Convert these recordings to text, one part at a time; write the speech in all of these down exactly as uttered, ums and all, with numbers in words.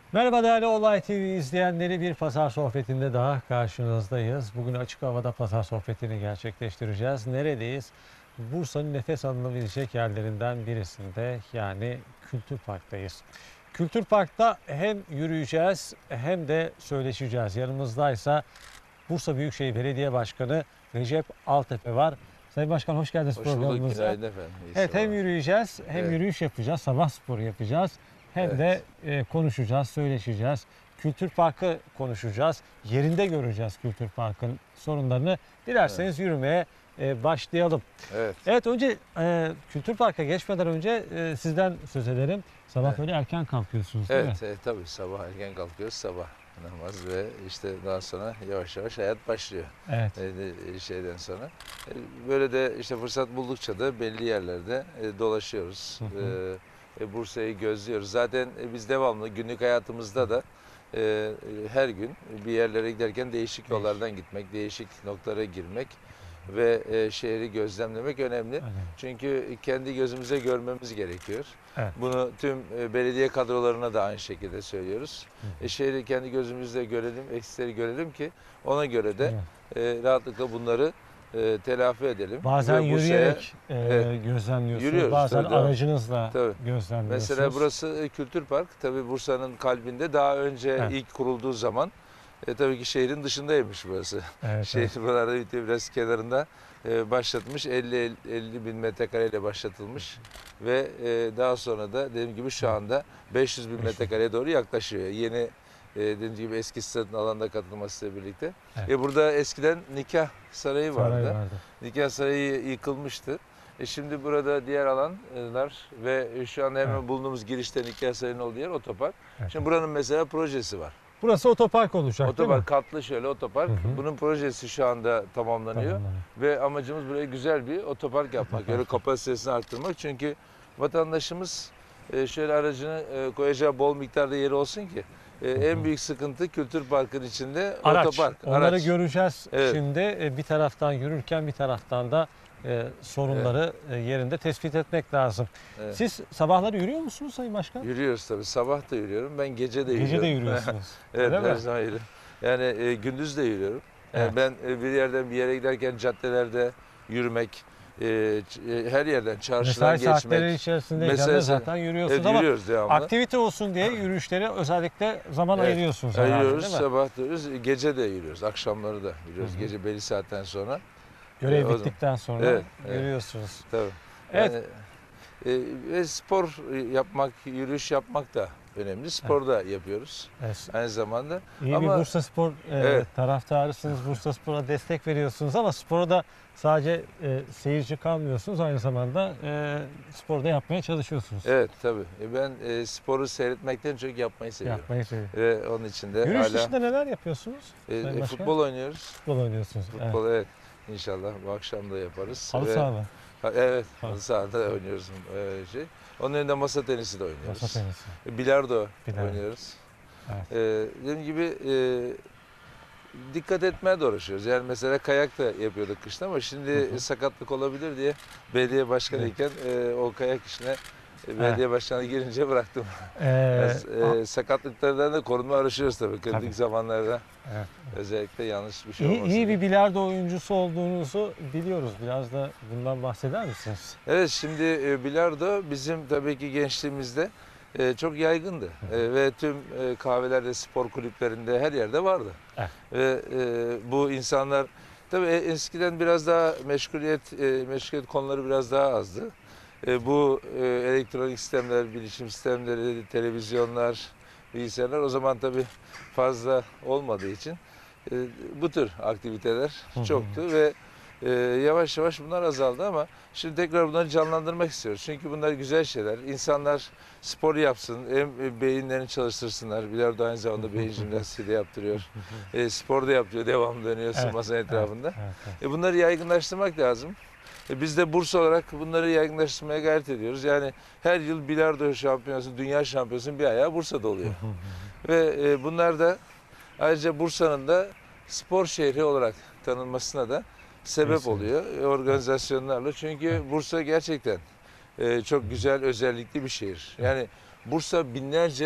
Merhaba değerli Olay T V izleyenleri, bir pazar sohbetinde daha karşınızdayız. Bugün açık havada pazar sohbetini gerçekleştireceğiz. Neredeyiz? Bursa'nın nefes alınabilecek yerlerinden birisinde, yani Kültür Park'tayız. Kültür Park'ta hem yürüyeceğiz hem de söyleşeceğiz. Yanımızdaysa Bursa Büyükşehir Belediye Başkanı Recep Altepe var. Sayın Başkan, hoş geldiniz Hoş bulduk, programımıza. günaydın efendim. İyi Evet, hem sabahlar. yürüyeceğiz hem Evet. yürüyüş yapacağız, sabah sporu yapacağız. Hem Evet. de e, konuşacağız, söyleşeceğiz. Kültür Parkı konuşacağız. Yerinde göreceğiz Kültür Park'ın sorunlarını. Dilerseniz yürümeye e, başlayalım. Evet. Evet, önce e, Kültür Park'a geçmeden önce e, sizden söz edelim. Sabah Evet. böyle erken kalkıyorsunuz, değil mi? Evet, e, tabii sabah erken kalkıyoruz, sabah namaz ve işte daha sonra yavaş yavaş hayat başlıyor. Evet. E, de- şeyden sonra. E, böyle de işte fırsat buldukça da belli yerlerde e, dolaşıyoruz. Hı hı. E, e, Bursa'yı gözlüyoruz. Zaten e, biz devamlı günlük hayatımızda da e, e, her gün bir yerlere giderken değişik yollardan gitmek, değişik noktalara girmek ve e, şehri gözlemlemek önemli. Öyle. Çünkü kendi gözümüze görmemiz gerekiyor. Evet. Bunu tüm e, belediye kadrolarına da aynı şekilde söylüyoruz. Hı hı. E, şehri kendi gözümüzle görelim, eksileri görelim ki ona göre de Evet. e, rahatlıkla bunları e, telafi edelim. Bazen Ve Bursa'ya- yürüyerek e, Evet. gözlemliyorsunuz, Yürüyoruz, bazen tabii, devam. aracınızla Tabii. gözlemliyorsunuz. Mesela burası e, Kültür Park. Tabii Bursa'nın kalbinde daha önce Evet. ilk kurulduğu zaman e, tabii ki şehrin dışındaymış burası. Evet, Şehir evet. buralarda bitiyor, biraz kenarında e, başlatmış. elli elli bin metrekareyle başlatılmış ve e, daha sonra da dediğim gibi şu anda beş yüz bin beş yüz. metrekareye doğru yaklaşıyor. Yeni e, dediğim gibi eski stadın alanda katılmasıyla birlikte. Evet. E, burada eskiden nikah sarayı vardı. Saray vardı. Nikah sarayı yıkılmıştı. E şimdi burada diğer alanlar ve şu anda hemen Evet. bulunduğumuz girişte nikah sarayının olduğu yer otopark. Evet. Şimdi buranın mesela projesi var. Burası otopark olacak, değil mi? Otopark katlı şöyle otopark. Hı hı. Bunun projesi şu anda tamamlanıyor. Tamam. Ve amacımız buraya güzel bir otopark yapmak. Öyle kapasitesini arttırmak. Çünkü vatandaşımız e, şöyle aracını e, koyacağı bol miktarda yeri olsun ki e, en büyük sıkıntı Kültür Park'ın içinde Araç. otopark. Onları araç. göreceğiz Evet. şimdi. E, Bir taraftan yürürken bir taraftan da e, sorunları e, yerinde tespit etmek lazım. Evet. Siz sabahları yürüyor musunuz Sayın Başkan? Yürüyoruz tabii. Sabah da yürüyorum. Ben gece de yürüyorum. Gece de yürüyorsunuz. Evet, Öyle her mi? zaman yürüyorum. Yani e, gündüz de yürüyorum. Yani Evet. ben e, bir yerden bir yere giderken caddelerde yürümek, e, ç- e, her yerden çarşıdan Mesai saatleri geçmek. içerisindeyken de Mesai- zaten yürüyorsunuz Evet, ama yürüyoruz devamlı. aktivite olsun diye yürüyüşleri özellikle zaman Evet, ayırıyorsunuz herhalde, Ayırıyoruz, değil mi? sabah da yürüyoruz, gece de yürüyoruz, akşamları da yürüyoruz. Hı hı. Gece belli saatten sonra. Görev E, o zaman- bittikten sonra Evet, evet. yürüyorsunuz. Tabii. Evet. Yani, e, ve spor yapmak, yürüyüş yapmak da önemli. Spor da yapıyoruz Evet. aynı zamanda. İyi Ama- bir Bursa Spor e, Evet. taraftarısınız. Bursa Spor'a destek veriyorsunuz ama spora da sadece e, seyirci kalmıyorsunuz. Aynı zamanda e, sporda yapmaya çalışıyorsunuz. Evet tabii. E, ben e, sporu seyretmekten çok yapmayı seviyorum. Yapmayı seviyorum. Ve onun için de Yürüyüş hala dışında neler yapıyorsunuz? e, Sayın e, Başkan? futbol oynuyoruz. Futbol oynuyorsunuz. Futbol evet. İnşallah bu akşam da yaparız. Halı Ve- saha mı? Ha, evet, Ha. halı sahada oynuyoruz öyle şey. Onun önünde masa tenisi de oynuyoruz. Masa tenisi. E, Bilardo, Bilardo. oynuyoruz. Evet. E, dediğim gibi e, dikkat etmeye de uğraşıyoruz. Yani mesela kayak da yapıyorduk kışta ama şimdi Hı hı. sakatlık olabilir diye belediye başkanıyken e, o kayak işine e, belediye başkanı girince bıraktım. Ee, Biraz, e, sakatlıklardan da korunma uğraşıyoruz tabii kritik Tabii. zamanlarda. evet. Özellikle yanlış bir şey İyi, olmasın. iyi diye. bir bilardo oyuncusu olduğunuzu biliyoruz. Biraz da bundan bahseder misiniz? Evet, şimdi e, bilardo bizim tabii ki gençliğimizde e, çok yaygındı. E, ve tüm e, kahvelerde, spor kulüplerinde her yerde vardı. Evet. Ve e, bu insanlar tabii e, eskiden biraz daha meşguliyet e, meşguliyet konuları biraz daha azdı. E, bu e, elektronik sistemler, bilişim sistemleri, televizyonlar, bilgisayarlar o zaman tabii fazla olmadığı için e, bu tür aktiviteler Hı hı. çoktu ve e, yavaş yavaş bunlar azaldı ama şimdi tekrar bunları canlandırmak istiyoruz. Çünkü bunlar güzel şeyler. İnsanlar spor yapsın, hem e, beyinlerini çalıştırsınlar. Bilardo aynı zamanda beyin jimnastiği de yaptırıyor. E, spor da yapıyor, devamlı dönüyorsun Evet, masanın etrafında. Evet, evet. E, bunları yaygınlaştırmak lazım. E, biz de Bursa olarak bunları yaygınlaştırmaya gayret ediyoruz. Yani her yıl bilardo şampiyonası, dünya şampiyonası bir ayağı Bursa'da oluyor. Ve e, bunlar da ayrıca Bursa'nın da spor şehri olarak tanınmasına da sebep Kesinlikle. oluyor e, organizasyonlarla. Çünkü Bursa gerçekten e, çok güzel, özellikli bir şehir. Yani Bursa binlerce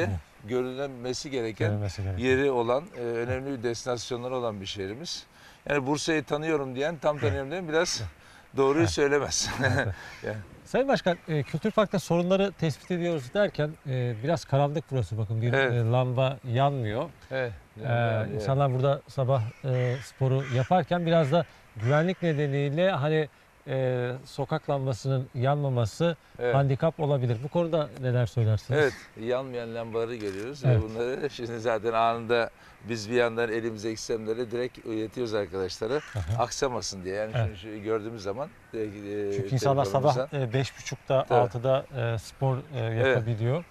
görülmesi gereken Görülmesi gereken. yeri olan, e, önemli bir destinasyonları olan bir şehrimiz. Yani Bursa'yı tanıyorum diyen tam tanıyorum diyen biraz doğruyu söylemez. Yani. Sayın Başkan, e, Kültür Park'ta sorunları tespit ediyoruz derken e, biraz karanlık burası, bakın bir Evet. e, lamba yanmıyor. Evet. Ee, Yani, evet. insanlar burada sabah e, sporu yaparken biraz da güvenlik nedeniyle hani e, sokak lambasının yanmaması Evet. handikap olabilir. Bu konuda neler söylersiniz? Evet, yanmayan lambaları görüyoruz Evet. ve bunları şimdi zaten anında biz bir yandan elimizdeki sistemleri direkt iletiyoruz arkadaşlara. Aha. Aksamasın diye. Yani Evet. şunu, şu gördüğümüz zaman direkt, e, Çünkü insanlar sabah telefonumuza- e, beş buçukta Tabii. altıda e, spor e, yapabiliyor.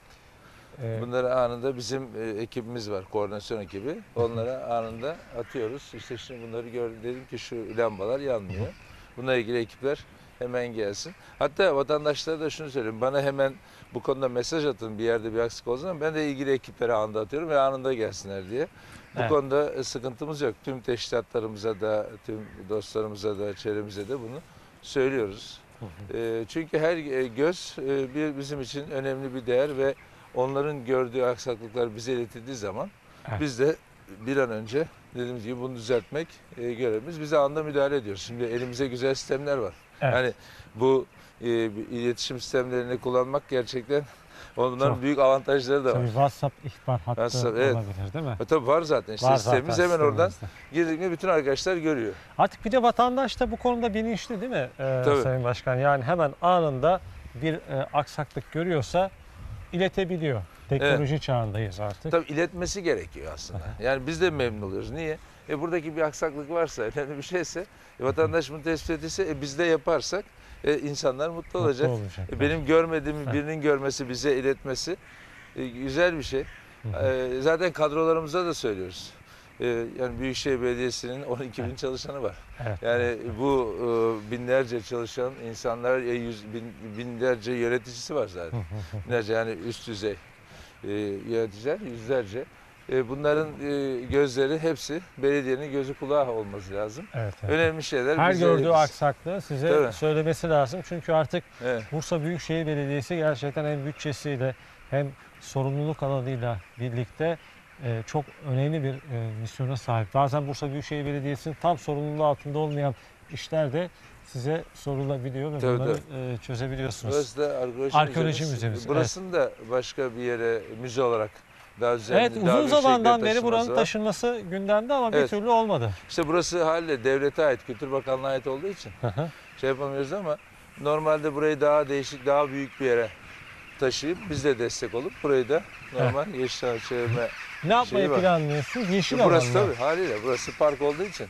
E, bunları anında bizim e, ekibimiz var, koordinasyon ekibi. Onlara anında atıyoruz. İşte şimdi bunları gör, dedim ki şu lambalar yanmıyor. Bununla ilgili ekipler hemen gelsin. Hatta vatandaşlara da şunu söyleyeyim. Bana hemen bu konuda mesaj atın, bir yerde bir aksik olduğu zaman ben de ilgili ekiplere anında atıyorum ve anında gelsinler diye. Bu Evet. konuda sıkıntımız yok. Tüm teşkilatlarımıza da, tüm dostlarımıza da, çevremize de bunu söylüyoruz. E, çünkü her e, göz e, bir bizim için önemli bir değer ve onların gördüğü aksaklıklar bize iletildiği zaman Evet. biz de bir an önce dediğimiz gibi bunu düzeltmek e, görevimiz. Biz de anında müdahale ediyoruz. Şimdi elimize güzel sistemler var. Evet. Yani bu e, iletişim sistemlerini kullanmak gerçekten onların Çok. büyük avantajları da var. Tabii WhatsApp ihbar hattı WhatsApp, evet. olabilir değil mi? E, tabii var zaten. İşte Var sistemimiz zaten hemen oradan sistemimizde. girdik mi bütün arkadaşlar görüyor. Artık bir de vatandaş da bu konuda bilinçli değil mi e, Tabii. Sayın Başkan? Yani hemen anında bir e, aksaklık görüyorsa iletebiliyor. Teknoloji çağındayız artık. Tabii iletmesi gerekiyor aslında. Yani biz de memnun oluyoruz. Niye? E buradaki bir aksaklık varsa, önemli bir şeyse, e, vatandaş bunu tespit edilse, e, biz de yaparsak e, insanlar mutlu Mutlu olacak. olacak. E, benim görmediğimi birinin görmesi, bize iletmesi e, güzel bir şey. E, zaten kadrolarımıza da söylüyoruz. E, yani Büyükşehir Belediyesi'nin on iki bin çalışanı var. Evet. Yani bu e, binlerce çalışan insanlar, e, yüz, bin, binlerce yöneticisi var zaten. Binlerce yani üst düzey e, yöneticiler, yüzlerce. E, bunların e, gözleri hepsi belediyenin gözü kulağı olması lazım. Evet, evet. Önemli şeyler. Her bize- gördüğü biz- aksaklığı size Tabii. söylemesi lazım. Çünkü artık Evet. Bursa Büyükşehir Belediyesi gerçekten hem bütçesiyle hem sorumluluk alanıyla birlikte e, çok önemli bir e, misyona sahip. Bazen Bursa Büyükşehir Belediyesi'nin tam sorumluluğu altında olmayan işler de size sorulabiliyor ve Tabii, bunları e, çözebiliyorsunuz. Burası da arkeoloji, Arkeoloji müzemiz. müzemiz, Burasını da başka bir yere müze olarak daha düzenli, Evet, daha uzun bir zamandan şekilde beri buranın taşınması var. taşınması gündemde ama bir Evet. türlü olmadı. İşte burası haliyle devlete ait, Kültür Bakanlığı'na ait olduğu için şey yapamıyoruz ama normalde burayı daha değişik, daha büyük bir yere taşıyıp biz de destek olup burayı da normal yeşil çevirme. Ne yapmayı Şeyi var. planlıyorsunuz? Yeşil Burası alanlar. tabii haliyle burası park olduğu için.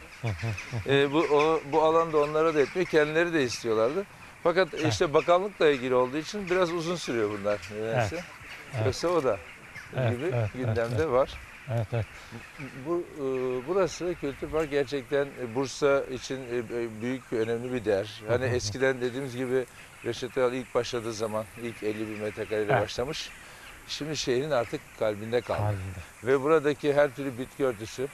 e, bu o, bu alanda onlara da etmiyor, kendileri de istiyorlardı. Fakat işte bakanlıkla ilgili olduğu için biraz uzun sürüyor bunlar nedense. Evet. Yoksa o da Evet, gibi evet, gündemde evet, evet. var. Evet, evet. Bu e, burası Kültür Park gerçekten e, Bursa için e, e, büyük bir önemli bir değer. Hani eskiden dediğimiz gibi Reşat Oyal ilk başladığı zaman ilk elli bin metrekareyle Evet. başlamış. Şimdi şehrin artık kalbinde kaldı. Halinde. Ve buradaki her türlü bitki örtüsü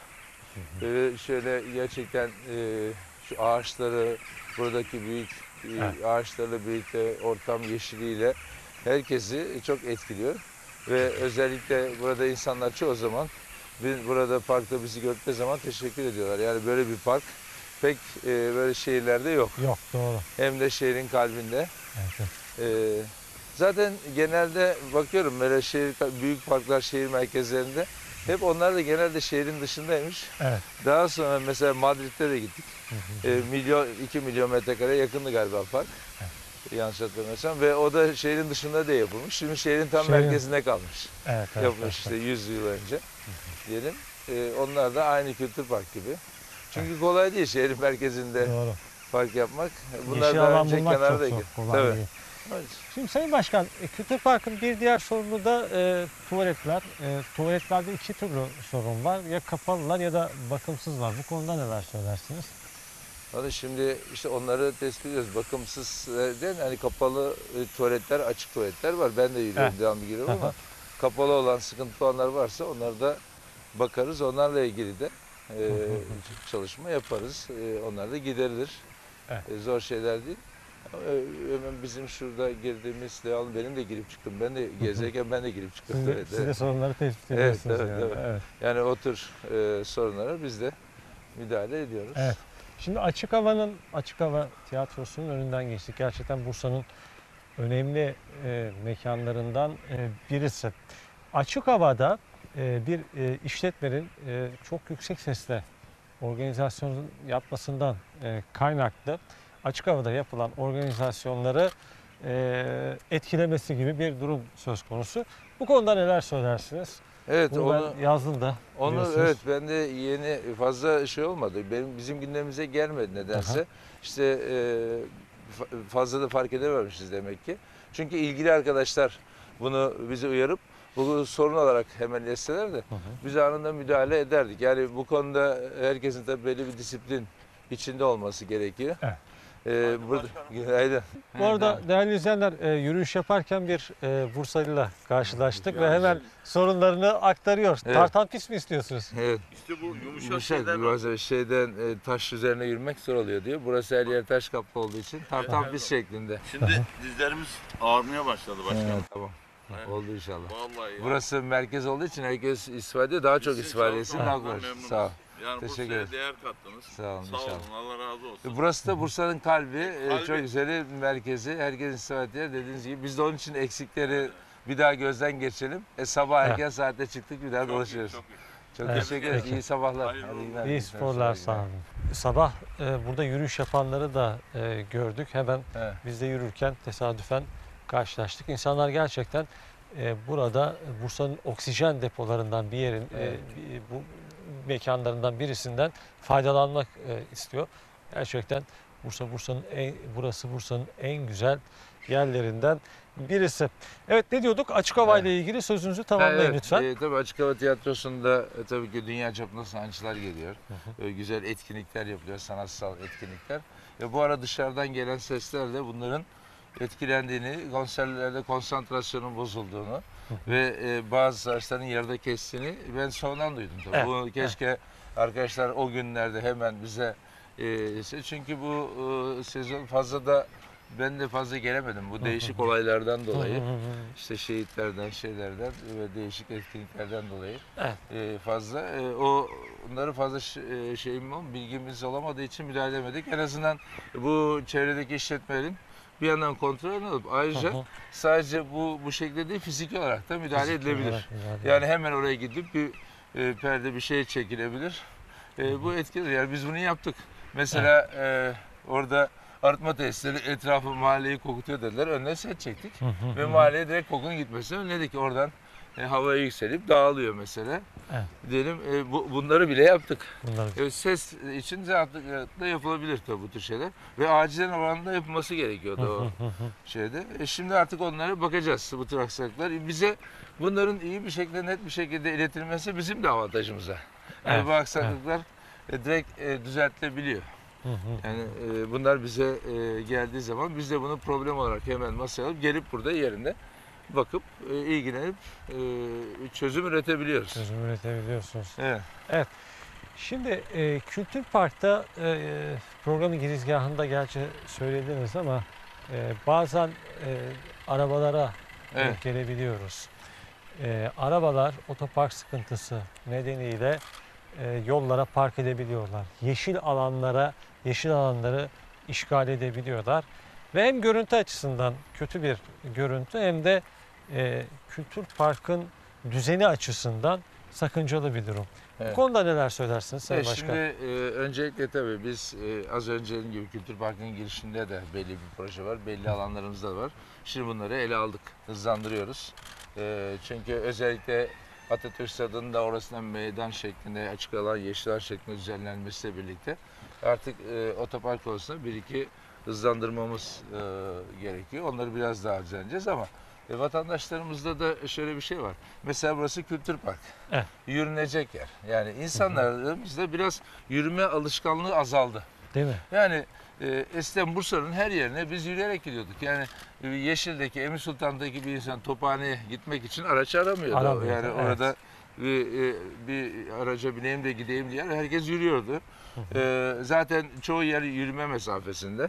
ve şöyle gerçekten e, şu ağaçları, buradaki büyük e, Evet. ağaçlarla birlikte ortam yeşiliyle herkesi çok etkiliyor. Ve özellikle burada insanlar çoğu zaman bir- burada parkta bizi gördükleri zaman teşekkür ediyorlar. Yani böyle bir park pek e, böyle şehirlerde yok. Yok, doğru. Hem de şehrin kalbinde. Evet, evet. E, zaten genelde bakıyorum böyle şehir, büyük parklar şehir merkezlerinde hep onlar da genelde şehrin dışındaymış. Evet. Daha sonra mesela Madrid'de de gittik. E, milyon, iki milyon metrekare yakındı galiba park. Yanlış hatırlamıyorsam ve o da şehrin dışında da yapılmış. Şimdi şehrin tam Şehrin- merkezinde kalmış. Evet, evet, Yapılmış evet, işte yüz yıl önce diyelim. E, onlar da aynı kültür park gibi. Çünkü kolay değil şehrin merkezinde Doğru. park yapmak. Bunlar Yeşil daha alan önce bulmak çok kenardaydı. zor, kolay Tabii. değil. Evet. Şimdi Sayın Başkan, e, Kültür Park'ın bir diğer sorunu da e, tuvaletler. E, tuvaletlerde iki türlü sorun var. Ya kapalılar ya da bakımsızlar. Bu konuda neler söylersiniz? Hani şimdi işte onları tespit ediyoruz. Bakımsız derken hani kapalı e, tuvaletler, açık tuvaletler var. Ben de yürüyorum, Evet. devamlı giriyorum ama Aha. kapalı olan, sıkıntılı olanlar varsa onları da bakarız. Onlarla ilgili de e, çalışma yaparız. E, onlar da giderilir. Evet. E, zor şeyler değil. Ee, Hemen bizim şurada girdiğimiz de alın, benim de girip çıktım. Ben de gezerken ben de girip çıktım. Siz de, Evet, siz de evet. sorunları tespit Evet, ediyorsunuz. evet, yani. evet. Evet. Yani o tür e, sorunlara biz de müdahale ediyoruz. Evet. Şimdi açık havanın, açık hava tiyatrosunun önünden geçtik. Gerçekten Bursa'nın önemli e, mekanlarından e, birisi. Açık havada e, bir e, işletmenin e, çok yüksek sesle organizasyon yapmasından e, kaynaklı açık havada yapılan organizasyonları e, etkilemesi gibi bir durum söz konusu. Bu konuda neler söylersiniz? Evet, Bunu onu ben yazdım da onu biliyorsunuz. evet ben de yeni fazla şey olmadı. Benim bizim gündemimize gelmedi nedense. Aha. İşte e, fa- fazla da fark edememişiz demek ki. Çünkü ilgili arkadaşlar bunu bize uyarıp bu sorun olarak hemen isteseler de Hı hı. biz anında müdahale ederdik. Yani bu konuda herkesin tabii belli bir disiplin içinde olması gerekiyor. Evet. Ee, burada, aynen. Bu arada değerli izleyenler e, yürüyüş yaparken bir e, Bursalı'yla karşılaştık ve hemen sorunlarını aktarıyor. Evet. Tartan pis mi istiyorsunuz? Evet. İşte bu yumuşak, Yumuşak şeyler bir bazen şeyden e, taş üzerine yürümek zor oluyor diyor. Burası her yer taş kaplı olduğu için tartan Evet. pis şeklinde. Şimdi dizlerimiz ağrımaya başladı başkanım. Evet, tamam. Evet. Oldu inşallah. Vallahi ya. Burası merkez olduğu için herkes istifade ediyor. Daha çok Sizin istifade etsin. çalışmanızdan Haklı. memnunuz. Sağ ol. Yani Teşekkür Bursa'ya ederim. değer kattınız. Sağ olun Sağ inşallah. olun, Allah razı olsun. Burası da Bursa'nın kalbi. E, Kalbi. Çok güzeli merkezi. Herkesin istifade ediyor dediğiniz gibi. Biz de onun için eksikleri bir daha gözden geçirelim. E, sabah Evet. erken saatte çıktık bir daha Çok iyi, dolaşıyoruz. çok iyi. Çok Evet. teşekkür ederiz. Peki. İyi sabahlar. Hayırlı Hadi olsun. günler. İyi sporlar sağ olun. Sabah e, burada yürüyüş yapanları da e, gördük. Hemen Evet. biz de yürürken tesadüfen karşılaştık. İnsanlar gerçekten e, burada Bursa'nın oksijen depolarından bir yerin, e, Evet. bir- bu mekanlarından birisinden faydalanmak e, istiyor. Gerçekten Bursa Bursa'nın en, burası Bursa'nın en güzel yerlerinden birisi. Evet, ne diyorduk? Açık hava ile ilgili sözünüzü tamamlayın Evet, lütfen. E, tabii Açık Hava Tiyatrosu'nda e, tabii ki dünya çapında sanatçılar geliyor. E, güzel etkinlikler yapılıyor, sanatsal etkinlikler. E, bu ara dışarıdan gelen seslerle bunların etkilendiğini, konserlerde konsantrasyonun bozulduğunu ve e, bazı sanatçıların yarıda kestiğini ben sonradan duydum. Tabii. Evet, Bu keşke arkadaşlar o günlerde hemen bize e, çünkü bu e, sezon fazla da ben de fazla gelemedim bu değişik olaylardan dolayı. İşte şehitlerden, şeylerden ve değişik etkinliklerden dolayı Evet. e, fazla e, o onları fazla ş- e, şeyim ol- bilgimiz olamadığı için müdahale edemedik. En azından bu çevredeki işletmelerin bir yandan kontrolünü alıp ayrıca Hı hı. sadece bu bu şekilde değil fiziki olarak da müdahale Fiziki edilebilir. olarak müdahale Yani hemen oraya gidip bir e, perde bir şey çekilebilir. E, bu etkili. Yani biz bunu yaptık. Mesela e, orada arıtma testleri etrafı mahalleyi kokutuyor dediler. Önüne set çektik. Hı hı, Ve hı. mahalleye direkt kokunun gitmesini önledik. Oradan e, havaya yükselip dağılıyor mesela. Evet. Diyelim e, bu, bunları bile yaptık. Bunları E, ses için rahatlıkla yapılabilir tabii bu tür şeyler. Ve acilen oranında yapılması gerekiyordu o şeyde. E, şimdi artık onlara bakacağız bu tür aksaklıklar. E, bize bunların iyi bir şekilde, net bir şekilde iletilmesi bizim de avantajımıza. Yani Evet, bu aksaklıklar e, direkt e, düzeltilebiliyor. Hı hı. Yani e, bunlar bize e, geldiği zaman biz de bunu problem olarak hemen masaya alıp gelip burada yerinde bakıp e, ilgilenip e, çözüm üretebiliyoruz. Çözüm üretebiliyorsunuz. Evet. Şimdi e, Kültür Park'ta e, programın girizgahında gerçi söylediniz ama e, bazen e, arabalara Evet. denk gelebiliyoruz. E, arabalar otopark sıkıntısı nedeniyle e, yollara park edebiliyorlar. Yeşil alanlara, yeşil alanları işgal edebiliyorlar. Ve hem görüntü açısından kötü bir görüntü hem de e, Kültür Park'ın düzeni açısından sakıncalı bir durum. Bu Evet. konuda neler söylersiniz Sayın Evet, Başkan? şimdi e, öncelikle tabii biz e, az önce dediğim gibi Kültür Parkı'nın girişinde de belli bir proje var. Belli alanlarımız da var. Şimdi bunları ele aldık. Hızlandırıyoruz. E, çünkü özellikle Atatürk Stadı'nın da orasından meydan şeklinde açık alan, yeşil alan şeklinde düzenlenmesiyle birlikte artık e, otopark konusunda bir iki hızlandırmamız e, gerekiyor. Onları biraz daha düzenleyeceğiz ama e, vatandaşlarımızda da şöyle bir şey var. Mesela burası Kültür Park. Evet. Yürünecek yer. Yani insanlarımızda biraz yürüme alışkanlığı azaldı. Değil mi? Yani e, eskiden Bursa'nın her yerine biz yürüyerek gidiyorduk. Yani e, Yeşil'deki, Emir Sultan'daki bir insan Tophane'ye gitmek için araç aramıyordu. Aramıyordu, Yani evet. orada bir, e, bir araca bineyim de gideyim diye herkes yürüyordu. E, zaten çoğu yer yürüme mesafesinde.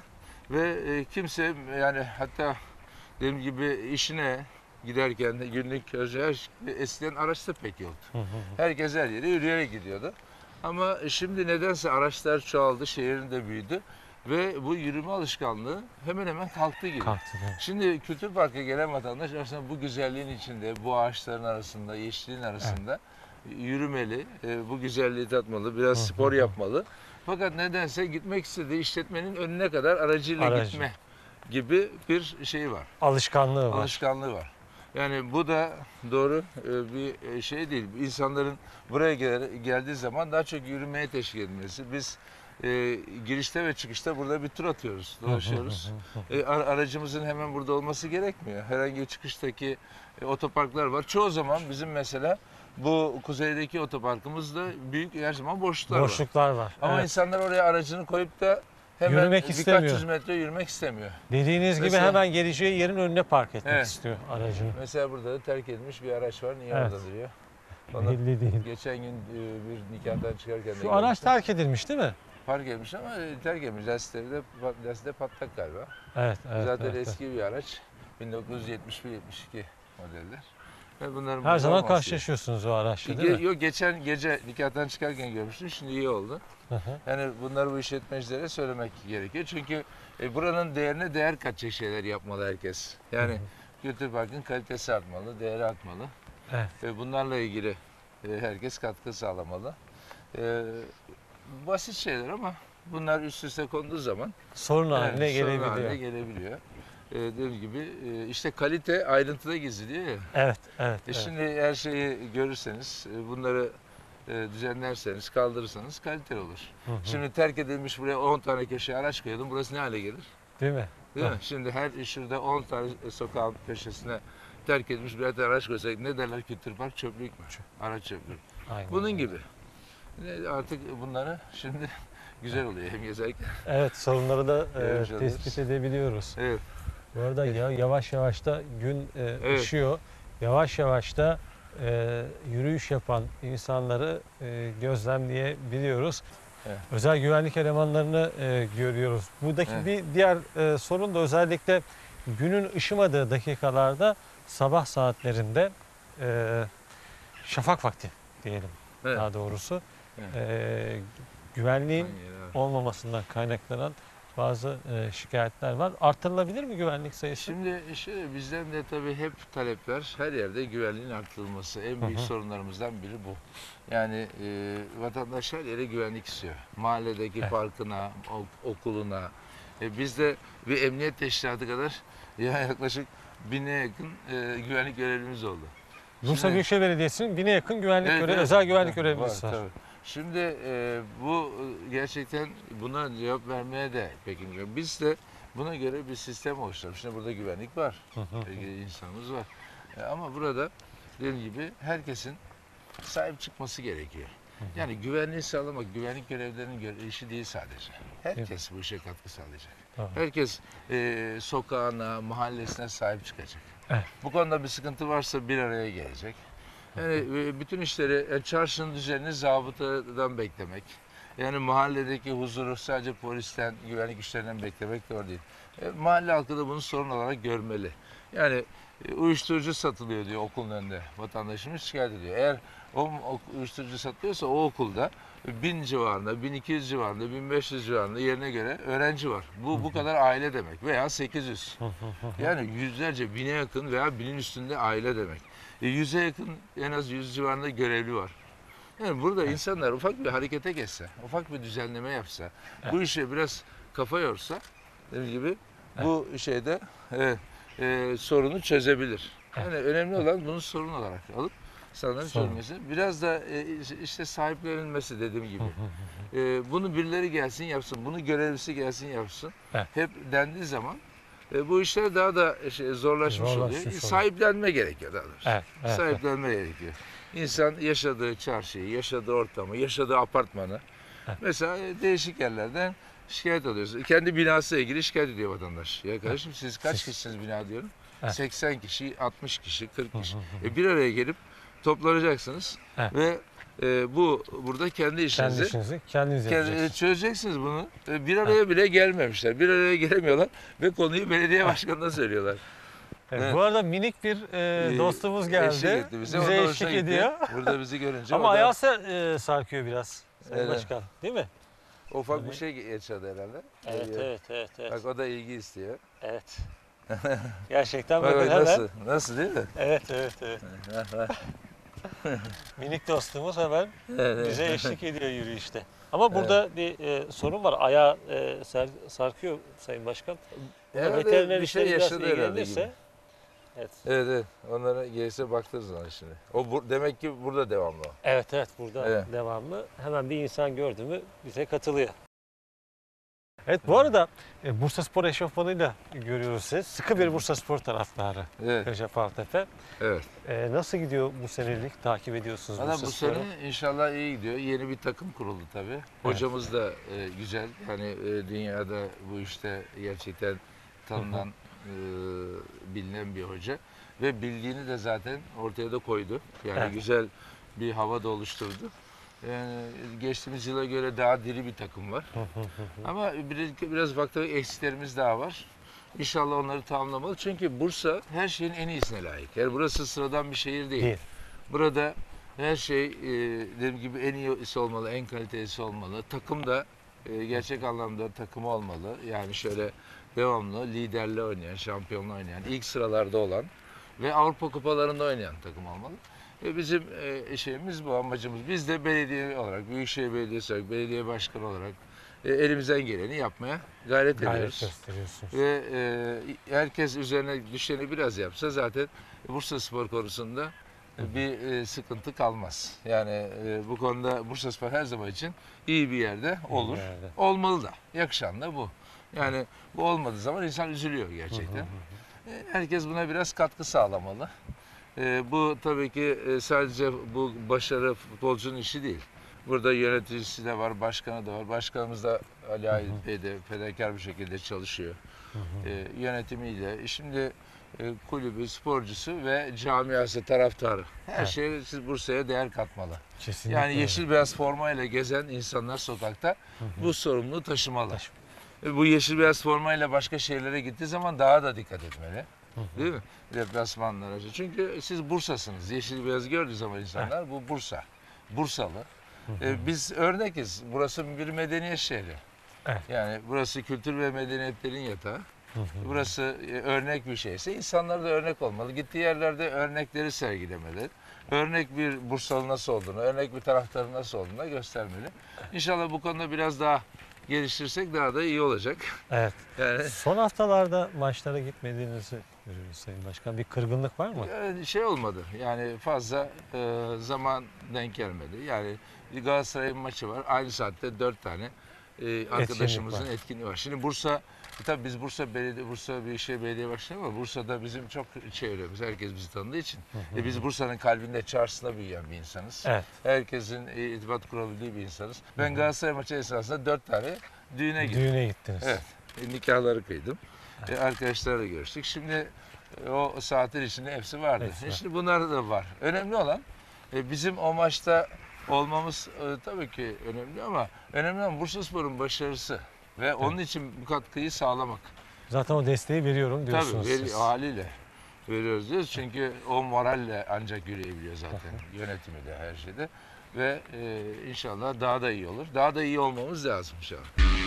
Ve e, kimse yani hatta dediğim gibi işine giderken de günlük her eskiden araçta pek yoktu. Hı hı. Herkes her yere yürüyerek gidiyordu. Ama şimdi nedense araçlar çoğaldı, şehrin de büyüdü ve bu yürüme alışkanlığı hemen hemen kalktı gibi. Kalktı. Evet. Şimdi Kültür Park'a gelen vatandaş aslında bu güzelliğin içinde, bu ağaçların arasında, yeşilliğin arasında yürümeli, e, bu güzelliği tatmalı, biraz Hı hı spor hı. yapmalı. Fakat nedense gitmek istediği işletmenin önüne kadar aracıyla Aracı. gitme gibi bir şey var, Alışkanlığı var. alışkanlığı var. Yani bu da doğru e, bir şey değil. İnsanların buraya gel- geldiği zaman daha çok yürümeye teşvik edilmesi. Biz e, girişte ve çıkışta burada bir tur atıyoruz, dolaşıyoruz. E, ar- aracımızın hemen burada olması gerekmiyor. Herhangi bir çıkıştaki e, otoparklar var. Çoğu zaman bizim mesela bu kuzeydeki otoparkımızda büyük her zaman boşluklar var. Boşluklar var. Ama Evet. insanlar oraya aracını koyup da hemen Yürümek birkaç istemiyor. yüz metre yürümek istemiyor. Dediğiniz gibi Mesela- hemen geleceği yerin önüne park etmek Evet. istiyor aracını. Mesela burada da terk edilmiş bir araç var. Niye Evet. orada duruyor? Onu Belli değil. geçen gün e, bir nikahtan çıkarken de Şu araç görmüştüm. terk edilmiş değil mi? Park etmiş ama e, terk etmiş. Lastikleri de, lastikleri de patlak galiba. Evet, evet. Zaten evet, evet. eski bir araç. bin dokuz yüz yetmiş bir yetmiş iki modeller. Ve bunların Her burada zaman olması karşılaşıyorsunuz o araçla gerekiyor. değil Ge- mi? Yok geçen gece nikahtan çıkarken görmüştüm. Şimdi iyi oldu. Hı hı. Yani bunları bu işletmecilere söylemek gerekiyor. Çünkü e, buranın değerine değer katacak şeyler yapmalı herkes. Yani Kültür Park'ın kalitesi artmalı, değeri artmalı. Evet. Ve bunlarla ilgili e, herkes katkı sağlamalı. E, basit şeyler ama bunlar üst üste konduğu zaman Sorun haline evet, sorun gelebiliyor. haline gelebiliyor. E, dediğim gibi e, işte kalite ayrıntıda gizliliyor ya. Evet, evet. E evet. şimdi her şeyi görürseniz, e, bunları e, düzenlerseniz, kaldırırsanız kaliteli olur. Hı hı. Şimdi terk edilmiş buraya on tane köşeye araç koyalım. Burası ne hale gelir? Değil mi? Değil Evet. mi? Şimdi her şurada on tane sokağın köşesine terk edilmiş birer tane araç koysak ne derler, Kültür Park çöplük mü? Araç çöplüğü. Aynen. Bunun gibi. Ne- Artık bunları şimdi güzel oluyor hem gezerken. Evet, sorunları da e, Görmüş oluyoruz. tespit edebiliyoruz. Evet. Bu arada ya yavaş yavaş da gün e, Evet. ışıyor. Yavaş yavaş da e, yürüyüş yapan insanları e, gözlemleyebiliyoruz. Evet. Özel güvenlik elemanlarını e, görüyoruz. Buradaki Evet. bir diğer e, sorun da özellikle günün ışımadığı dakikalarda sabah saatlerinde e, şafak vakti diyelim Evet. daha doğrusu. Evet. E, güvenliğin Hangi yer abi? olmamasından kaynaklanan bazı e, şikayetler var. Artırılabilir mi güvenlik sayısı? Şimdi şöyle, bizden de tabii hep talepler her yerde güvenliğin artırılması. En büyük Hı hı. sorunlarımızdan biri bu. Yani e, vatandaş her yere güvenlik istiyor. Mahalledeki Evet. parkına, ok- okuluna. E, bizde bir emniyet teşkilatı kadar ya yaklaşık bine yakın e, güvenlik görevlimiz oldu. Bursa Şimdi- Büyükşehir Belediyesi'nin bine yakın güvenlik Evet, görevi, evet. özel güvenlik Var, görevlisi var. tabii. Şimdi e, bu e, gerçekten buna cevap vermeye de pek imkan. Biz de buna göre bir sistem oluşturalım. Şimdi burada güvenlik var, Hı hı. ilgili insanımız var. E, ama burada dediğim gibi herkesin sahip çıkması gerekiyor. Yani güvenliği sağlamak, güvenlik görevlilerinin göre- işi değil sadece. Herkes bu işe katkı sağlayacak. Tamam. Herkes e, sokağına, mahallesine sahip çıkacak. Evet. Bu konuda bir sıkıntı varsa bir araya gelecek. Yani e, bütün işleri, yani çarşının düzenini zabıtadan beklemek. Yani mahalledeki huzuru sadece polisten, güvenlik güçlerinden beklemek doğru değil. E, mahalle halkı da bunu sorun olarak görmeli. Yani e, uyuşturucu satılıyor diyor okulun önünde. Vatandaşımız şikayet ediyor. Eğer o, o uyuşturucu satılıyorsa o okulda bin civarında, bin iki yüz civarında, bin beş yüz civarında yerine göre öğrenci var. Bu bu kadar aile demek veya sekiz yüz. Yani yüzlerce, bine yakın veya binin üstünde aile demek. E, yüze yakın en az yüz civarında görevli var. Yani burada insanlar ufak bir harekete geçse, ufak bir düzenleme yapsa, bu işe biraz kafa yorsa, dediğim gibi bu şeyde e, e, sorunu çözebilir. Yani önemli olan bunu sorun olarak alıp insanların Sorun. çözmesi. Biraz da e, işte sahiplenilmesi dediğim gibi. E, bunu birileri gelsin yapsın, bunu görevlisi gelsin yapsın. Evet. Hep dendiği zaman e, bu işler daha da şey, zorlaşmış oluyor. Zorlaşmış oluyor. Sahiplenme gerekiyor daha doğrusu. Evet, evet, Sahiplenme gerekiyor. İnsan yaşadığı çarşıyı, yaşadığı ortamı, yaşadığı apartmanı Evet. mesela e, değişik yerlerden şikayet alıyoruz. Kendi binasıyla ilgili şikayet ediyor vatandaş. Ya kardeşim siz kaç Siz- kişisiniz bina diyorum. Evet. seksen kişi, altmış kişi, kırk kişi. E, bir araya gelip toplanacaksınız Evet. ve E, bu burada kendi işinizi, Kendi işinizi kendiniz kendi- yapacaksınız. çözeceksiniz bunu. E, bir araya bile gelmemişler. Bir araya gelemiyorlar ve konuyu belediye başkanına söylüyorlar. Evet, Evet. bu arada minik bir e, E, dostumuz eşlik geldi. etti bize, Bize onun eşlik hoşuna gitti. ediyor. Burada bizi görünce Ama o da ayağı sa- e, sarkıyor biraz. Sayın Evet. Başkan, değil mi? ufak bir şey yaşadı herhalde. Evet, Geliyor. evet, evet, evet. Bak o da ilgi istiyor. Evet. Gerçekten Bak, bakın bak, hemen. nasıl? Nasıl değil mi? Evet, evet, evet. Minik dostumuz hemen bize eşlik ediyor yürüyüşte. Ama burada bir e, sorun var. Ayağı e, sar- sarkıyor Sayın Başkan. Buna Herhalde veteriner bir şey işleri biraz yaşadı herhalde ilgilenirse. gibi. Evet. Evet, evet. Onlara gelirse baktırırız ona şimdi. O bu, demek ki burada devamlı o. Evet, evet. Burada Evet. devamlı. Hemen bir insan gördü mü bize katılıyor. Evet, bu arada e, Bursaspor eşofmanıyla görüyoruz siz. Sıkı bir Bursaspor taraftarı Evet, Recep Altepe. evet. E, nasıl gidiyor bu senelik? Takip ediyorsunuz Valla bu Bursaspor'u. sene inşallah iyi gidiyor. Yeni bir takım kuruldu tabii. Hocamız da e, güzel. Yani e, dünyada bu işte gerçekten tanınan, e, bilinen bir hoca. Ve bildiğini de zaten ortaya da koydu. Yani Evet. güzel bir hava da oluşturdu. Yani geçtiğimiz yıla göre daha diri bir takım var. Ama biraz, biraz ufak tefek eksiklerimiz daha var. İnşallah onları tamamlamalı. Çünkü Bursa her şeyin en iyisine layık. Yani burası sıradan bir şehir değil. Değil. Burada her şey e, dediğim gibi en iyisi olmalı, en kalitelisi olmalı. Takım da e, gerçek anlamda takımı olmalı. Yani şöyle devamlı liderle oynayan, şampiyonla oynayan, ilk sıralarda olan ve Avrupa kupalarında oynayan takım olmalı. E, bizim e, şeyimiz bu, amacımız. Biz de belediye olarak, Büyükşehir Belediyesi olarak, belediye başkanı olarak e, elimizden geleni yapmaya gayret, Gayret ediyoruz. gösteriyorsunuz. Ve e, herkes üzerine düşeni biraz yapsa zaten Bursaspor konusunda bir e, sıkıntı kalmaz. Yani e, bu konuda Bursaspor her zaman için iyi bir yerde olur. bir yerde. Olmalı da. Yakışan da bu. Yani bu olmadığı zaman insan üzülüyor gerçekten. E, herkes buna biraz katkı sağlamalı. E, bu tabii ki e, sadece bu başarı futbolcunun işi değil. Burada yöneticisi de var, başkanı da var. Başkanımız da Ali Aydın Bey de fedakar bir şekilde çalışıyor. E, yönetimiyle. Şimdi e, kulübü, sporcusu ve camiası, taraftarı. Her Evet. şey siz Bursa'ya değer katmalı. Kesinlikle. Yani yeşil beyaz formayla gezen insanlar sokakta bu sorumluluğu taşımalı. Taş- E, bu yeşil beyaz formayla başka şehirlere gittiği zaman daha da dikkat etmeli. Değil mi? Deplasmanlara. Çünkü siz Bursa'sınız. Yeşil beyaz gördüğü zaman insanlar bu Bursa. Bursalı. E, biz örnekiz. Burası bir medeniyet şehri. Evet. Yani burası kültür ve medeniyetlerin yatağı. Burası e, örnek bir şeyse insanlar da örnek olmalı. Gittiği yerlerde örnekleri sergilemeli. Örnek bir Bursalı nasıl olduğunu, örnek bir taraftarın nasıl olduğunu da göstermeli. İnşallah bu konuda biraz daha geliştirsek daha da iyi olacak. Evet. Yani Son haftalarda maçlara gitmediğinizi görüyoruz Sayın Başkan. Bir kırgınlık var mı? yani şey olmadı. Yani fazla e, zaman denk gelmedi. Yani bir Galatasaray'ın maçı var. Aynı saatte dört tane e, arkadaşımızın var. etkinliği var. Şimdi Bursa, e, tabii biz Bursa Belediye, Bursa Büyükşehir Belediye Başkanı ama Bursa'da bizim çok çevremiz, herkes bizi tanıdığı için. E, biz Bursa'nın kalbinde, çarşısında büyüyen bir insanız. Evet. Herkesin e, irtibat kurabildiği bir insanız. Ben Galatasaray maçı esnasında dört tane düğüne gittim. Düğüne gittiniz. Evet. E, nikahları kıydım. E, arkadaşlarla görüştük. Şimdi e, o saatin içinde hepsi vardı. Hepsi E, var. şimdi bunlar da var. Önemli olan e, bizim o maçta olmamız e, tabii ki önemli ama önemli olan Bursaspor'un başarısı ve onun için bu katkıyı sağlamak. Zaten o desteği veriyorum diyorsunuz Tabii veri, siz. haliyle veriyoruz diyoruz. Çünkü o moralle ancak yürüyebiliyor zaten yönetimi de her şeyde. Ve e, inşallah daha da iyi olur. Daha da iyi olmamız lazım inşallah.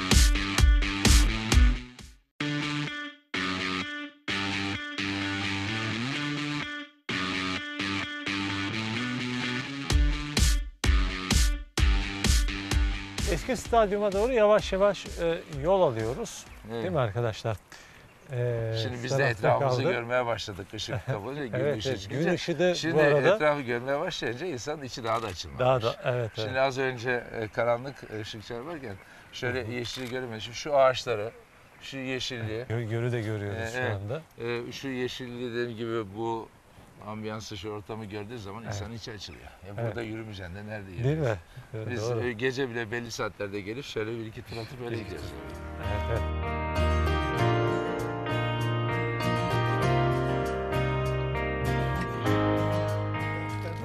Eski stadyuma doğru yavaş yavaş e, yol alıyoruz. Evet. Değil mi arkadaşlar? E, Şimdi biz de tarafta etrafımızı kaldık. görmeye başladık ışık kapatınca, gün Evet, ışığı evet. çıkınca. Gün ışığı da Şimdi bu arada etrafı görmeye başlayınca insanın içi daha da açılmaya daha başlıyor. da evet, Şimdi evet. az önce e, karanlık ışık çarparken şöyle yeşili göremedim. Şimdi şu ağaçları, şu yeşilliği, Gö- Gölü de görüyoruz Ee, şu evet. anda. e, şu yeşilliği dediğim gibi bu ambiyansı, şu ortamı gördüğü zaman insanın içi açılıyor. Ya burada yürümeyeceksin de nerede yürüyorsun? Değil mi? Evet, Biz doğru. e, gece bile belli saatlerde gelip şöyle bir iki tur atıp öyle gidiyoruz. Evet, evet.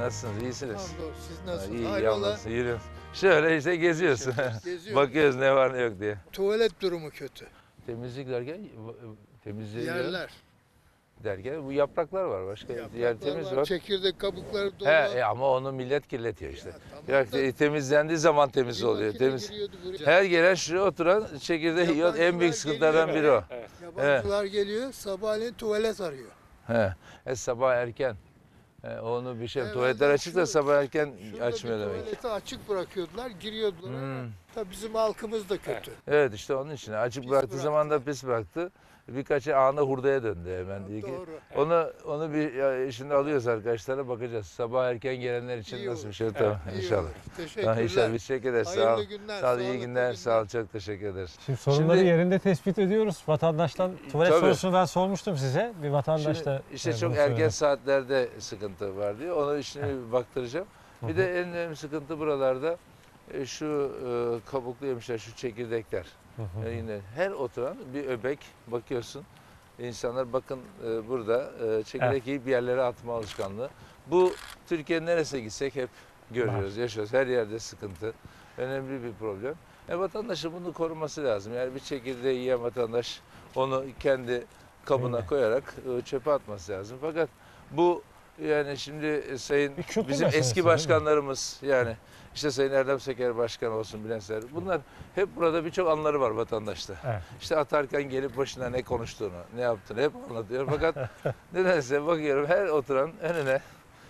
nasılsınız? İyisiniz? Hamdolsun. Siz Ha, nasılsınız? İyi, iyi Hayrola? anlasın. Yürüyoruz. Şöyle işte geziyorsun. Geziyoruz. Bakıyoruz ne var ne yok diye. Tuvalet durumu kötü. Temizlik derken temizliği Yerler. derken bu yapraklar var başka yer Yapraklar temiz var, var. çekirdek kabukları dolu. He, e, ama onu millet kirletiyor işte. Ya, Ya, tamam da temizlendiği zaman temiz bir oluyor. makine Temiz. giriyordu buraya. Her gelen şuraya oturan çekirdeği yiyor. En büyük Yabancılar sıkıntılardan biri geliyor. o. Yabancılar geliyor, sabahleyin tuvalet arıyor. He. E, sabah erken. E, onu bir şey. Evet, Tuvaletler ben açık da şu- sabah erken Şurada açmıyor bir demek. tuvaleti açık bırakıyordular, giriyordular. ama Hmm. Tabii bizim halkımız da kötü. Evet işte onun için. Açık Pis bıraktığı bıraktı. zaman da pis bıraktı. Birkaç anında hurdaya döndü hemen. Ha, Diye ki, doğru. onu onu bir ya, şimdi alıyoruz arkadaşlara bakacağız. Sabah erken gelenler için İyi nasıl olur. bir şey tamam İyi inşallah. olur. Tamam Teşekkürler. inşallah biz teşekkür ederiz. Sağ ol. Hayırlı günler. Sağ ol, iyi sağlıklı günler. Sağ ol. Çok teşekkür ederiz. Şimdi sorunları Şimdi- yerinde tespit ediyoruz. Vatandaştan tuvalet Tabii. sorusunu ben sormuştum size. Bir vatandaş Şimdi da işte e, çok bunu erken söyledi. saatlerde sıkıntı var diyor. Onu işini bir baktıracağım. Bir de en önemli sıkıntı buralarda e, şu e, kabuklu yemişler, şu çekirdekler. Hı hı. E, yine her oturan bir öbek bakıyorsun. İnsanlar bakın e, burada e, çekirdek yiyip bir yerlere atma alışkanlığı. Bu Türkiye'nin neresine gitsek hep görüyoruz, yaşıyoruz. Her yerde sıkıntı. Önemli bir problem. E, vatandaşın bunu koruması lazım. Yani bir çekirdeği yiyen vatandaş onu kendi kabına Değil mi? koyarak e, çöpe atması lazım. Fakat bu yani şimdi e, sayın Bir kültür bizim meselesi, eski değil mi? başkanlarımız yani işte Sayın Erdem Seker Başkan olsun Bülent Ser. Bunlar hep burada birçok anları var vatandaşta. Evet. İşte atarken gelip başına ne konuştuğunu, ne yaptığını hep anlatıyor. Fakat nedense bakıyorum her oturan önüne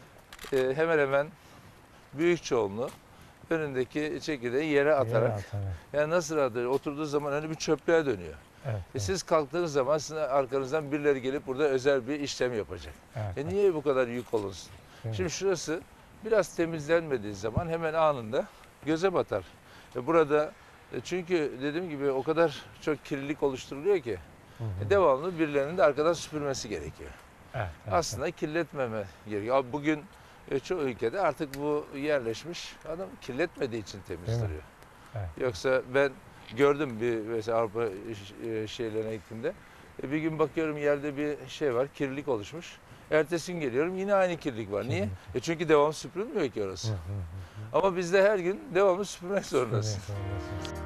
e, hemen hemen büyük çoğunluğu önündeki çekirdeği yere atarak. Yere atar, evet. Yani nasıl atıyor? Oturduğu zaman önü bir çöplüğe dönüyor. Evet, E evet, siz kalktığınız zaman sizin arkanızdan birileri gelip burada özel bir işlem yapacak. evet, E evet. niye bu kadar yük olunsun? Değil mi? Şimdi şurası biraz temizlenmediği zaman hemen anında göze batar. E burada e çünkü dediğim gibi o kadar çok kirlilik oluşturuluyor ki Hı hı. e devamlı birilerinin de arkadan süpürmesi gerekiyor. Evet, evet, Aslında kirletmeme gerekiyor. Abi bugün e, çoğu ülkede artık bu yerleşmiş. Adam kirletmediği için temizleniyor. Evet. Yoksa ben gördüm bir mesela Avrupa e, şeylerine gittiğimde. E, bir gün bakıyorum yerde bir şey var, kirlilik oluşmuş. Ertesi gün geliyorum yine aynı kirlilik var. Niye? E çünkü devam süpürülmüyor ki orası. Hı hı hı. Ama biz de her gün devamlı süpürmek zorundasın. Evet, zorundasınız.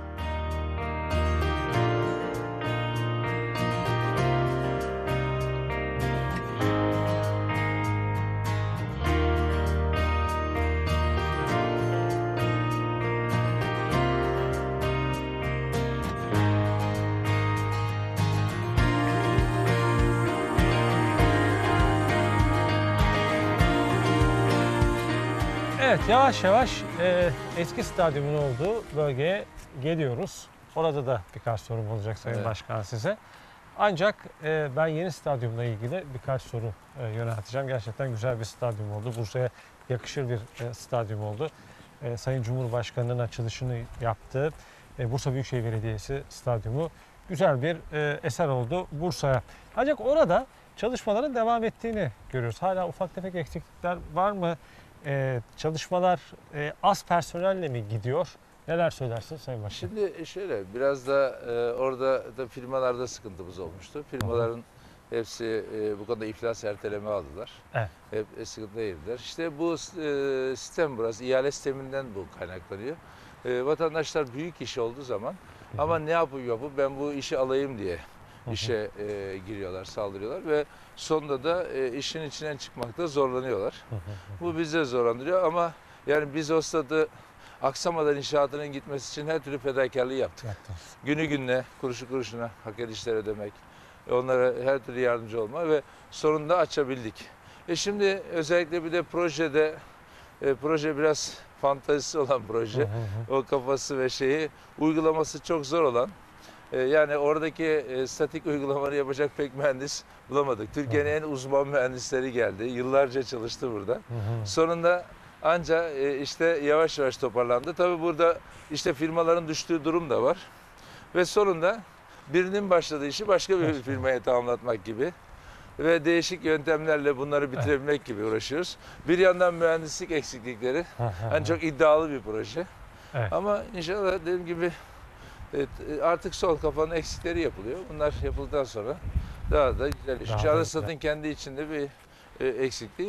Evet, yavaş yavaş e, eski stadyumun olduğu bölgeye geliyoruz. Orada da birkaç sorum olacak Sayın Evet. Başkan size. Ancak e, ben yeni stadyumla ilgili birkaç soru e, yönelteceğim. Gerçekten güzel bir stadyum oldu. Bursa'ya yakışır bir e, stadyum oldu. E, Sayın Cumhurbaşkanı'nın açılışını yaptığı e, Bursa Büyükşehir Belediyesi stadyumu güzel bir e, eser oldu Bursa'ya. Ancak orada çalışmaların devam ettiğini görüyoruz. Hala ufak tefek eksiklikler var mı? Ee, çalışmalar e, az personelle mi gidiyor? Neler söylersin Sayın Başkan? Şimdi şöyle biraz da e, orada da firmalarda sıkıntımız olmuştu. Firmaların hepsi e, bu konuda iflas erteleme aldılar. Evet. Hep e, sıkıntıydılar. İşte bu e, sistem burası, ihale sisteminden bu kaynaklanıyor. E, vatandaşlar büyük iş olduğu zaman ama ne yapıp yapıp ben bu işi alayım diye işe e, giriyorlar, saldırıyorlar ve sonunda da e, işin içinden çıkmakta zorlanıyorlar. Bu bizi de zorlandırıyor ama yani biz o stadı aksamadan inşaatının gitmesi için her türlü fedakarlığı yaptık. Yaptınız. Günü gününe, kuruşu kuruşuna hak edişler ödemek, onlara her türlü yardımcı olma ve sonunda açabildik. E şimdi özellikle bir de projede, e, proje biraz fantazisi olan proje. Hı hı hı. O kafası ve şeyi uygulaması çok zor olan. e, Yani oradaki e, statik uygulamaları yapacak pek mühendis bulamadık. Türkiye'nin en uzman mühendisleri geldi. Yıllarca çalıştı burada. Hı hı. Sonunda anca e, işte yavaş yavaş toparlandı. Tabii burada işte firmaların düştüğü durum da var. Ve sonunda birinin başladığı işi başka bir Başka. firmaya tamamlatmak gibi ve değişik yöntemlerle bunları bitirebilmek gibi uğraşıyoruz. Bir yandan mühendislik eksiklikleri, Hı hı hani hı. çok iddialı bir proje. Evet. Ama inşallah dediğim gibi evet, artık son kafanın eksikleri yapılıyor. Bunlar yapıldıktan sonra daha da güzelleşiyor. Daha Şu da anda güzel. satın kendi içinde bir e, eksikliği yok.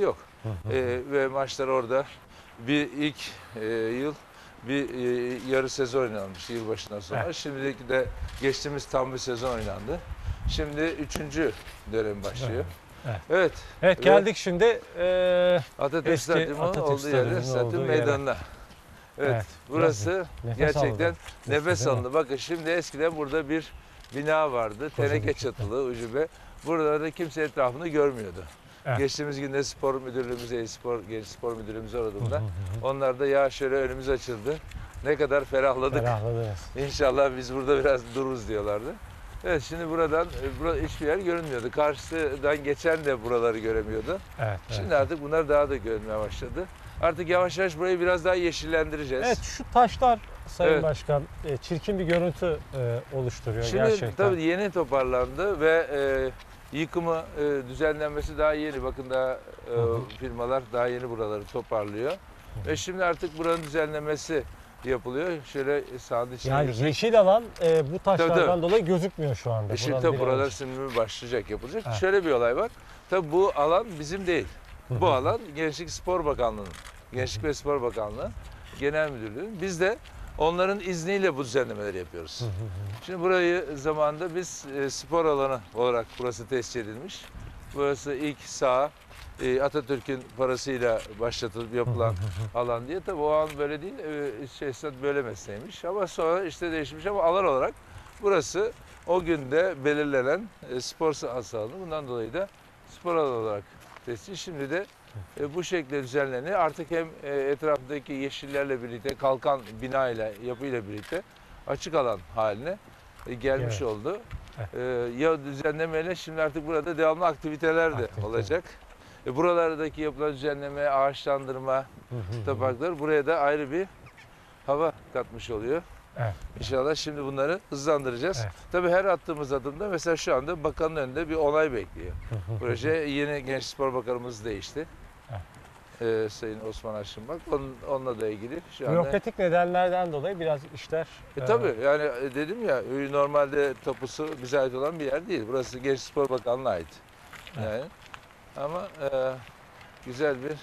E, ve maçlar orada bir ilk e, yıl bir e, yarı sezon oynanmış yılbaşından sonra. Evet. Şimdiki de geçtiğimiz tam bir sezon oynandı. Şimdi üçüncü dönem başlıyor. Evet. Evet. Evet ve geldik şimdi e, Atatürk eski Stadyumu Atatürk olduğu yerde, Stadyumu'nun stadyum olduğu yere. meydanına. Evet, Evet, burası nefes gerçekten aldı. nefes Değil mi? alındı. Bakın şimdi eskiden burada bir bina vardı. Teneke bir çatılı, ucube. Burada da kimse etrafını görmüyordu. Evet. Geçtiğimiz günde spor müdürlüğümüz, spor, genç spor müdürlüğümüz uğradığımda Hı hı hı. onlar da ya şöyle önümüz açıldı. Ne kadar ferahladık. Ferahladınız. İnşallah biz burada biraz dururuz diyorlardı. Evet şimdi buradan e, burada hiçbir yer görünmüyordu. Karşıdan geçen de buraları göremiyordu. Evet, evet. Şimdi artık bunlar daha da görünmeye başladı. Artık yavaş yavaş burayı biraz daha yeşillendireceğiz. Evet şu taşlar Sayın Evet. Başkan e, çirkin bir görüntü e, oluşturuyor Şimdi gerçekten. tabii yeni toparlandı ve e, yıkımı e, düzenlenmesi daha yeni. Bakın daha e, Hı hı. firmalar daha yeni buraları toparlıyor. Ve şimdi artık buranın düzenlemesi yapılıyor. Şöyle sağın içine Yani girsek. yeşil alan e, bu taşlardan Tabii, tabii. dolayı gözükmüyor şu anda. E Şimdi Buranın tabii bir buralar alanı. sinimi başlayacak, yapılacak. Evet. Şöyle bir olay var. Tabii bu alan bizim değil. Hı Bu hı. alan Gençlik Spor Bakanlığı'nın, Gençlik ve Spor Bakanlığı Genel Müdürlüğü'nün. Biz de onların izniyle bu düzenlemeleri yapıyoruz. Hı hı hı. Şimdi burayı zamanında biz e, spor alanı olarak burası tescil edilmiş. Burası ilk saha e, Atatürk'ün parasıyla başlatılıp yapılan alan diye. Tabii o an böyle değil, e, şey, esnaf böyle mesleğiymiş. Ama sonra işte değişmiş ama alan olarak burası o günde belirlenen e, spor sahası alanı. Bundan dolayı da spor alanı olarak tescil. Şimdi de e, bu şekilde düzenleniyor. Artık hem e, etrafındaki yeşillerle birlikte, kalkan binayla, yapıyla birlikte açık alan haline e, gelmiş Evet. oldu. Evet. E, ya düzenlemeyle şimdi artık burada devamlı aktiviteler de Aktivite. olacak. E, buralardaki yapılan düzenleme, ağaçlandırma, Hı hı hı. topraklar buraya da ayrı bir hava katmış oluyor. Evet. İnşallah şimdi bunları hızlandıracağız. Evet. Tabii her attığımız adımda mesela şu anda bakanın önünde bir onay bekliyor. Hı hı hı. Proje yeni Genç Spor Bakanımız değişti. Evet. Ee, Sayın Osman Aşınbak. Onun, onunla da ilgili şu anda. Bürokratik nedenlerden dolayı biraz işler... E, tabii yani e, dedim ya normalde tapusu bize ait olan bir yer değil. Burası Genç Spor Bakanlığı'na ait. Evet. Yani. Ama e, güzel bir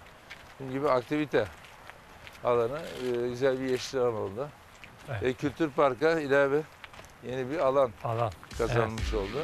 bizim gibi aktivite alanı, e, güzel bir yeşil alan oldu. Evet. E, Kültür Park'a ilave yeni bir alan alan. kazanmış oldu.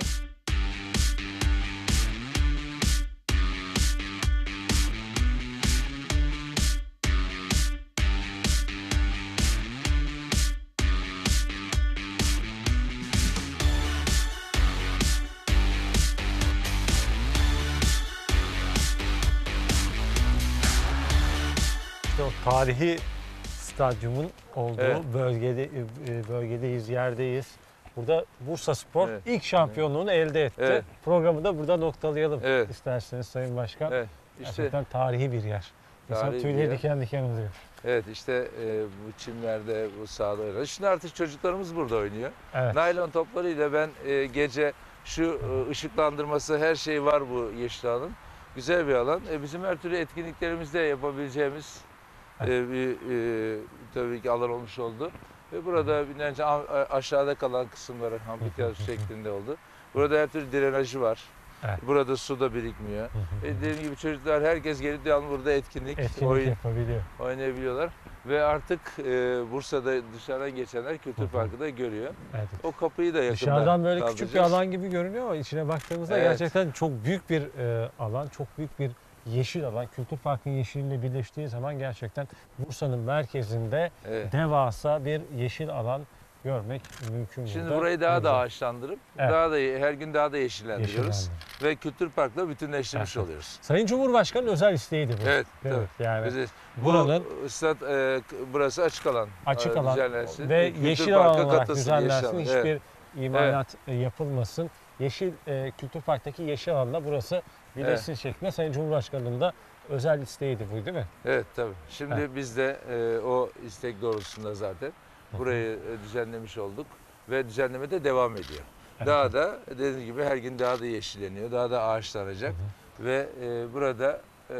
İşte o tarihi stadyumun olduğu Evet. bölgede e, bölgedeyiz, yerdeyiz. Burada Bursaspor Evet. ilk şampiyonluğunu elde etti. Evet. Programı da burada noktalayalım Evet. isterseniz Sayın Başkan. Evet, işte Gerçekten tarihi bir yer. İnsan Tarihi bir tüyleri yer. diken diken oluyor. evet işte e, bu çimlerde, bu sahada oynuyor. Şimdi artık çocuklarımız burada oynuyor. Evet. Naylon toplarıyla ben e, gece şu e, ışıklandırması her şey var bu yeşil alanın. Güzel bir alan. E, bizim her türlü etkinliklerimizde yapabileceğimiz e, bir e, tabii ki alan olmuş oldu. Ve burada binlerce a- aşağıda kalan kısımları amfiteyatro şeklinde oldu. Burada her türlü drenajı var. Evet. Burada su da birikmiyor. E, dediğim gibi çocuklar herkes gelip devamlı burada etkinlik, Etkinlik oyun yapabiliyor. oynayabiliyorlar. Ve artık e, Bursa'da dışarıdan geçenler Kültür Parkı da görüyor. Evet. O kapıyı da yakında Dışarıdan böyle küçük bir kaldıracağız. alan gibi görünüyor ama içine baktığımızda Evet. gerçekten çok büyük bir e, alan, çok büyük bir yeşil alan. Kültür Park'ın yeşiliyle birleştiği zaman gerçekten Bursa'nın merkezinde Evet. devasa bir yeşil alan görmek mümkün. Şimdi burada. burayı daha Ne da güzel. ağaçlandırıp Evet. daha da her gün daha da yeşillendiriyoruz. Yeşillendi. Ve Kültür Park'la bütünleştirmiş Evet. oluyoruz. Sayın Cumhurbaşkanı'nın özel isteğiydi bu. Evet, Değil mi? tabii. Yani Bizi- buranın bu stat, e, burası açık alan. açık e, alan düzenlensin. ve Kültür yeşil Park'a alan olarak katılsın, yeşil düzenlensin. alan. Hiçbir Evet. imalat e, yapılmasın. Yeşil e, Kültür Park'taki yeşil alanla burası birleşsin şeklinde Sayın Cumhurbaşkanı'nın da özel isteğiydi bu değil mi? Evet tabii. Şimdi Evet. biz de e, o istek doğrultusunda zaten burayı e, düzenlemiş olduk ve düzenleme de devam ediyor. Evet. Daha da dediğim gibi her gün daha da yeşilleniyor, daha da ağaçlanacak ve e, burada e,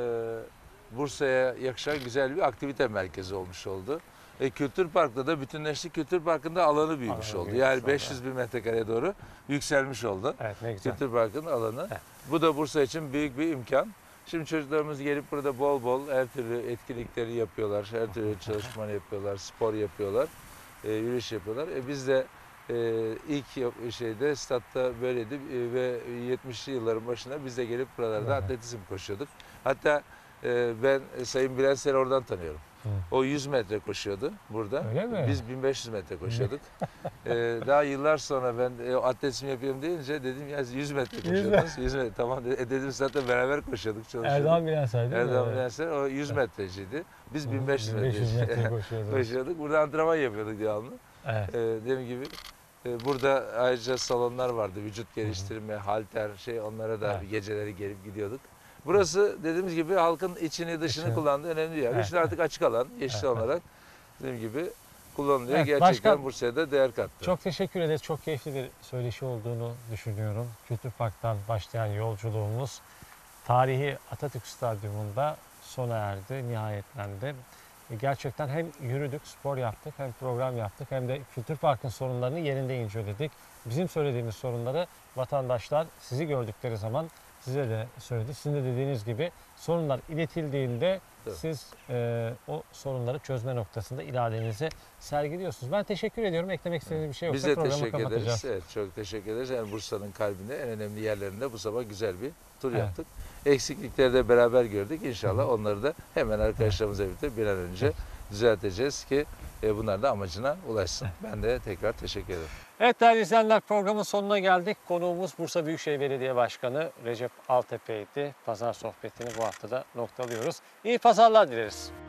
Bursa'ya yakışan güzel bir aktivite merkezi olmuş oldu. E, Kültür Park'ta da bütünleşti. Kültür Park'ın da alanı büyümüş Alanı oldu. büyümüş Yani oldu, beş yüz bin metrekareye doğru yükselmiş oldu. Evet ne güzel. Kültür Park'ın alanı. Evet. Bu da Bursa için büyük bir imkan. Şimdi çocuklarımız gelip burada bol bol her türlü etkinlikleri yapıyorlar, her türlü çalışmaları yapıyorlar, spor yapıyorlar, e, yürüyüş yapıyorlar. E, biz de e, ilk yap- şeyde statta böyleydi e, ve yetmişli yılların başında biz de gelip buralarda Evet. atletizm koşuyorduk. Hatta e, ben e, Sayın Bülent Ser'i oradan tanıyorum. Hı. O yüz metre koşuyordu burada. Öyle mi? Biz bin beş yüz metre koşuyorduk. ee, daha yıllar sonra ben e, atletizm yapıyorum deyince dedim ya yüz metre koşuyordunuz. yüz metre tamam dedi. E, dedim zaten beraber koşuyorduk, çalışıyorduk. Erdoğan Bilensay değil mi? Erdoğan Evet. Bilenser o yüz metreciydi. Biz Hı, bin beş yüz bin beş yüz metre metre koşuyordunuz. koşuyorduk. Burada antrenman yapıyorduk devamlı. Evet. Ee, dediğim gibi e, burada ayrıca salonlar vardı. Vücut geliştirme, halter şey onlara da Evet. geceleri gelip gidiyorduk. Burası dediğimiz gibi halkın içini dışını İçini. kullandığı önemli bir yer. Evet, Şimdi artık açık alan, yeşil Evet, olarak dediğim gibi kullanılıyor. Evet, Gerçekten başkan- Bursa'ya da değer kattı. Çok teşekkür ederiz. Çok keyifli bir söyleşi olduğunu düşünüyorum. Kültür Park'tan başlayan yolculuğumuz tarihi Atatürk Stadyumunda sona erdi, nihayetlendi. E, Gerçekten hem yürüdük, spor yaptık, hem program yaptık, hem de Kültür Park'ın sorunlarını yerinde inceledik. Bizim söylediğimiz sorunları vatandaşlar sizi gördükleri zaman size de söyledi. Sizin de dediğiniz gibi sorunlar iletildiğinde Tabii. siz e, o sorunları çözme noktasında iradenizi sergiliyorsunuz. Ben teşekkür ediyorum. Eklemek istediğiniz bir şey yoksa Biz de programı teşekkür kapatacağız. ederiz. Evet, çok teşekkür ederiz. Yani Bursa'nın kalbinde en önemli yerlerinde bu sabah güzel bir tur Evet. yaptık. Eksiklikleri de beraber gördük. İnşallah Hı hı. onları da hemen arkadaşlarımızla birlikte bir an önce düzelteceğiz ki e, bunlar da amacına ulaşsın. Ben de tekrar teşekkür ederim. Evet değerli izleyenler, programın sonuna geldik. Konuğumuz Bursa Büyükşehir Belediye Başkanı Recep Altepe'ydi. Pazar sohbetini bu haftada noktalıyoruz. İyi pazarlar dileriz.